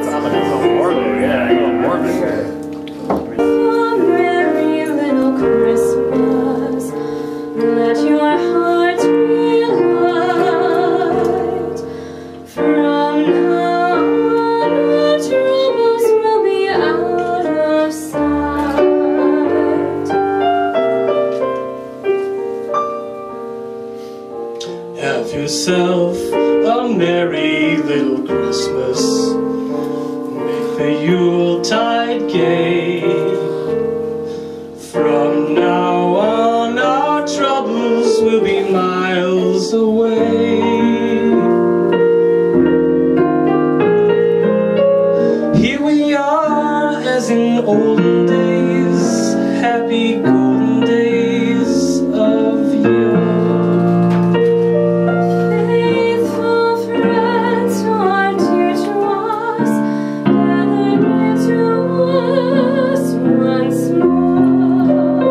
that's I'm gonna go morbid. Yeah, I go morbid here. A merry little Christmas, let your heart be light. From now on, our troubles will be out of sight. Have yourself a merry little Christmas. Make the Yuletide gay. From now on, our troubles will be miles away. Here we are, as in olden days, happy golden days of yore. Faithful friends who are dear to us, gather near to us once more.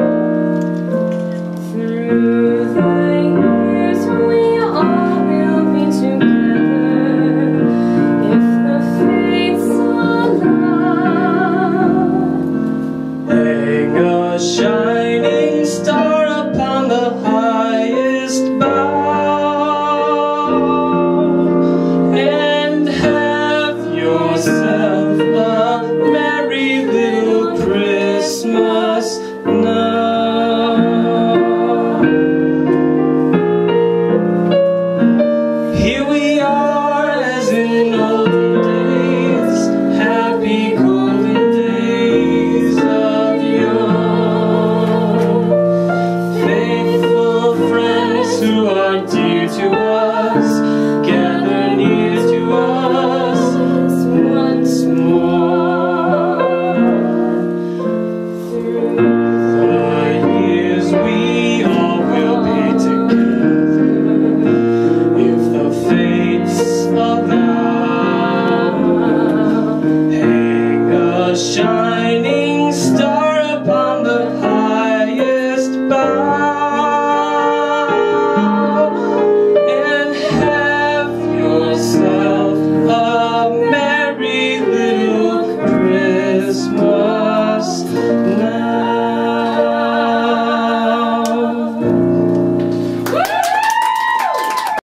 Through the years we all will be together, if the fates allow. Hang a shining star upon the highest bough, and have yourself